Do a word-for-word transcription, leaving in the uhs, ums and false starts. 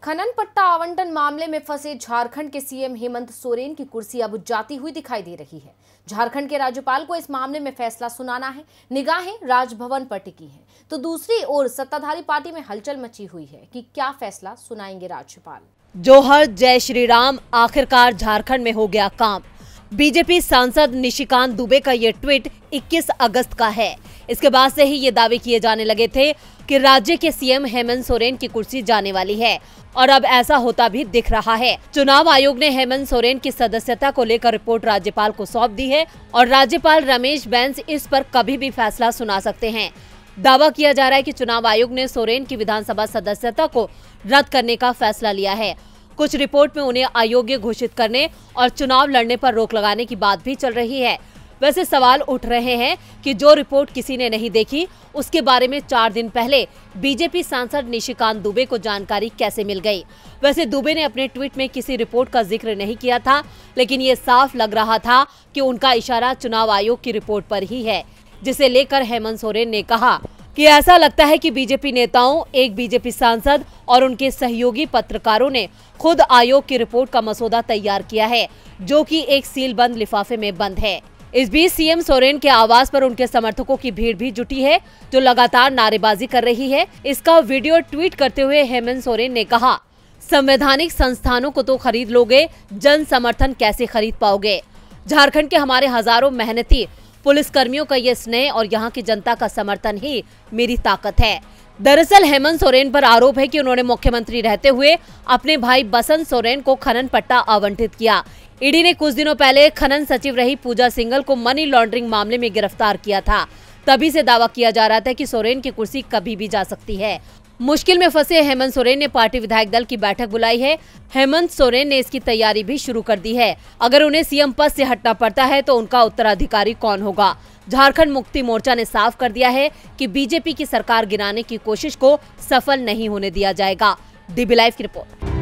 खनन पट्टा आवंटन मामले में फंसे झारखंड के सीएम हेमंत सोरेन की कुर्सी अब जाती हुई दिखाई दे रही है। झारखंड के राज्यपाल को इस मामले में फैसला सुनाना है। निगाहें राजभवन पर टिकी हैं, तो दूसरी ओर सत्ताधारी पार्टी में हलचल मची हुई है कि क्या फैसला सुनाएंगे राज्यपाल। जोहर जय श्री राम, आखिरकार झारखंड में हो गया काम। बीजेपी सांसद निशिकांत दुबे का ये ट्वीट इक्कीस अगस्त का है। इसके बाद से ही ये दावे किए जाने लगे थे कि राज्य के सीएम हेमंत सोरेन की कुर्सी जाने वाली है, और अब ऐसा होता भी दिख रहा है। चुनाव आयोग ने हेमंत सोरेन की सदस्यता को लेकर रिपोर्ट राज्यपाल को सौंप दी है और राज्यपाल रमेश बैस इस पर कभी भी फैसला सुना सकते हैं। दावा किया जा रहा है कि चुनाव आयोग ने सोरेन की विधानसभा सदस्यता को रद्द करने का फैसला लिया है। कुछ रिपोर्ट में उन्हें अयोग्य घोषित करने और चुनाव लड़ने पर रोक लगाने की बात भी चल रही है। वैसे सवाल उठ रहे हैं कि जो रिपोर्ट किसी ने नहीं देखी, उसके बारे में चार दिन पहले बीजेपी सांसद निशिकांत दुबे को जानकारी कैसे मिल गई। वैसे दुबे ने अपने ट्वीट में किसी रिपोर्ट का जिक्र नहीं किया था, लेकिन ये साफ लग रहा था कि उनका इशारा चुनाव आयोग की रिपोर्ट पर ही है, जिसे लेकर हेमंत सोरेन ने कहा कि ऐसा लगता है कि बीजेपी नेताओं, एक बीजेपी सांसद और उनके सहयोगी पत्रकारों ने खुद आयोग की रिपोर्ट का मसौदा तैयार किया है, जो कि एक सीलबंद लिफाफे में बंद है। इस बीच सीएम सोरेन के आवास पर उनके समर्थकों की भीड़ भी जुटी है, जो लगातार नारेबाजी कर रही है। इसका वीडियो ट्वीट करते हुए हेमंत सोरेन ने कहा, संवैधानिक संस्थानों को तो खरीद लोगे, जन समर्थन कैसे खरीद पाओगे। झारखंड के हमारे हजारों मेहनती पुलिस कर्मियों का ये स्नेह और यहाँ की जनता का समर्थन ही मेरी ताकत है। दरअसल हेमंत सोरेन पर आरोप है कि उन्होंने मुख्यमंत्री रहते हुए अपने भाई बसंत सोरेन को खनन पट्टा आवंटित किया। ईडी ने कुछ दिनों पहले खनन सचिव रही पूजा सिंघल को मनी लॉन्ड्रिंग मामले में गिरफ्तार किया था। तभी से दावा किया जा रहा था कि सोरेन की कुर्सी कभी भी जा सकती है। मुश्किल में फंसे हेमंत सोरेन ने पार्टी विधायक दल की बैठक बुलाई है। हेमंत सोरेन ने इसकी तैयारी भी शुरू कर दी है। अगर उन्हें सीएम पद से हटना पड़ता है तो उनका उत्तराधिकारी कौन होगा। झारखंड मुक्ति मोर्चा ने साफ कर दिया है कि बीजेपी की सरकार गिराने की कोशिश को सफल नहीं होने दिया जाएगा। डीबी लाइव की रिपोर्ट।